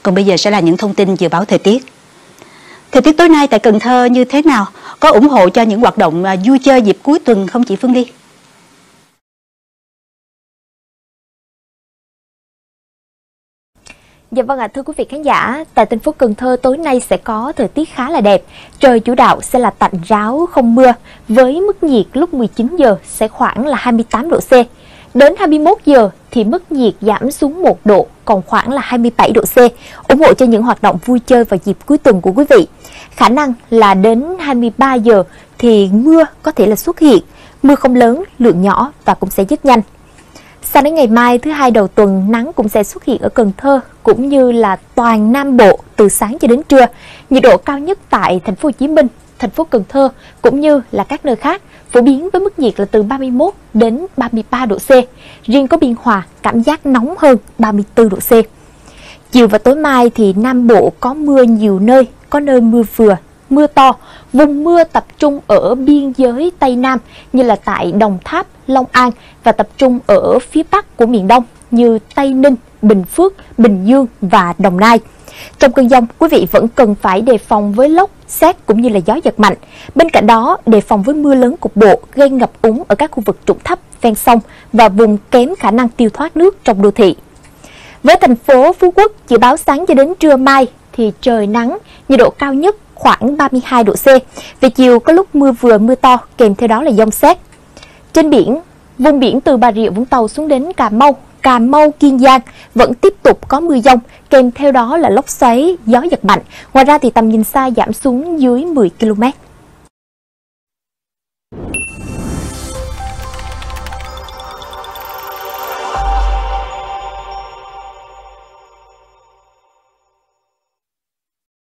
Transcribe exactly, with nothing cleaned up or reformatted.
Còn bây giờ sẽ là những thông tin dự báo thời tiết. Thời tiết tối nay tại Cần Thơ như thế nào? Có ủng hộ cho những hoạt động vui chơi dịp cuối tuần không chị Phương Ly? Dạ vâng ạ, thưa quý vị khán giả, tại thành phố Cần Thơ tối nay sẽ có thời tiết khá là đẹp. Trời chủ đạo sẽ là tạnh ráo không mưa, với mức nhiệt lúc mười chín giờ sẽ khoảng là hai mươi tám độ C. Đến hai mươi mốt giờ thì mức nhiệt giảm xuống một độ, còn khoảng là hai mươi bảy độ C, ủng hộ cho những hoạt động vui chơi vào dịp cuối tuần của quý vị. Khả năng là đến hai mươi ba giờ thì mưa có thể là xuất hiện, mưa không lớn, lượng nhỏ và cũng sẽ dứt nhanh. Sang đến ngày mai thứ hai đầu tuần, nắng cũng sẽ xuất hiện ở Cần Thơ cũng như là toàn Nam Bộ từ sáng cho đến trưa. Nhiệt độ cao nhất tại thành phố Hồ Chí Minh, thành phố Cần Thơ cũng như là các nơi khác phổ biến với mức nhiệt là từ ba mươi mốt đến ba mươi ba độ C. Riêng có Biên Hòa cảm giác nóng hơn ba mươi tư độ C. Chiều và tối mai thì Nam Bộ có mưa nhiều nơi, có nơi mưa vừa, mưa to. Vùng mưa tập trung ở biên giới Tây Nam như là tại Đồng Tháp, Long An và tập trung ở phía Bắc của miền Đông như Tây Ninh, Bình Phước, Bình Dương và Đồng Nai. Trong cơn dông, quý vị vẫn cần phải đề phòng với lốc, sét cũng như là gió giật mạnh. Bên cạnh đó, đề phòng với mưa lớn cục bộ gây ngập úng ở các khu vực trũng thấp ven sông và vùng kém khả năng tiêu thoát nước trong đô thị. Với thành phố Phú Quốc, dự báo sáng cho đến trưa mai thì trời nắng, nhiệt độ cao nhất khoảng ba mươi hai độ C. Về chiều có lúc mưa vừa mưa to, kèm theo đó là dông sét. Trên biển, vùng biển từ Bà Rịa Vũng Tàu xuống đến Cà Mau, Cà Mau, Kiên Giang vẫn tiếp tục có mưa dông, kèm theo đó là lốc xoáy, gió giật mạnh. Ngoài ra thì tầm nhìn xa giảm xuống dưới mười ki lô mét.